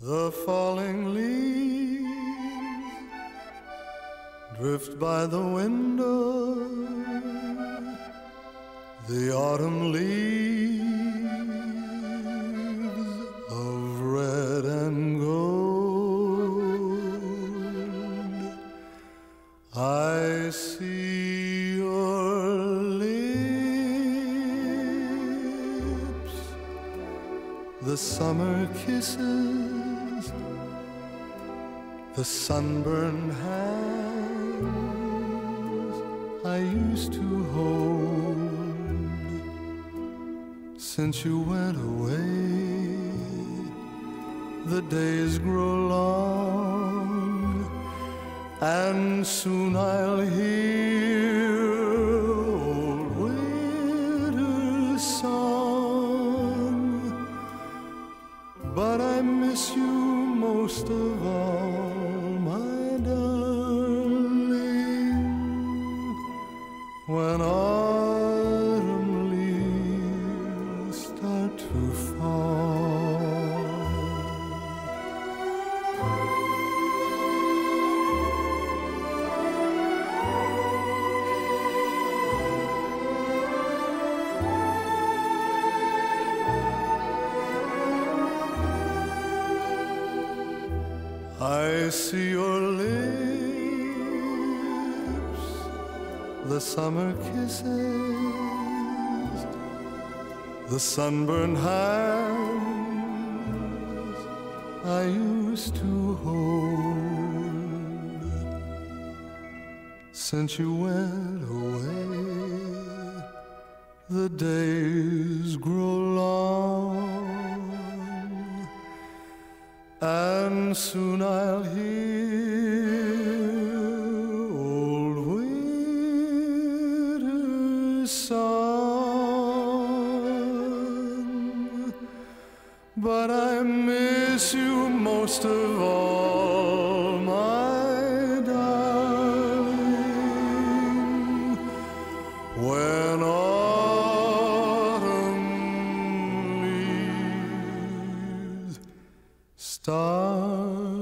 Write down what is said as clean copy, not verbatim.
The falling leaves drift by the window, the autumn leaves of red and gold. I see your lips, the summer kisses, the sunburned hands I used to hold. Since you went away, the days grow long, and soon I'll hear old winter's song. But I miss you most of all, my darling, when autumn leaves start to fall. I see your lips, the summer kisses, the sunburned hands I used to hold. Since you went away, the days grow long, and soon I'll hear old winter's song. But I miss you most of all, my darling, when autumn leaves start